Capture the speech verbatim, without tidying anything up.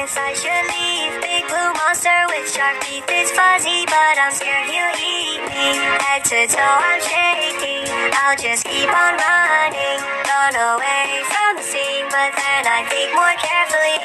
guess I should leave. Big blue monster with sharp teeth is fuzzy, but I'm scared he'll eat me. Head to toe I'm shaking, I'll just keep on running. Run away from the scene, but then I think more carefully.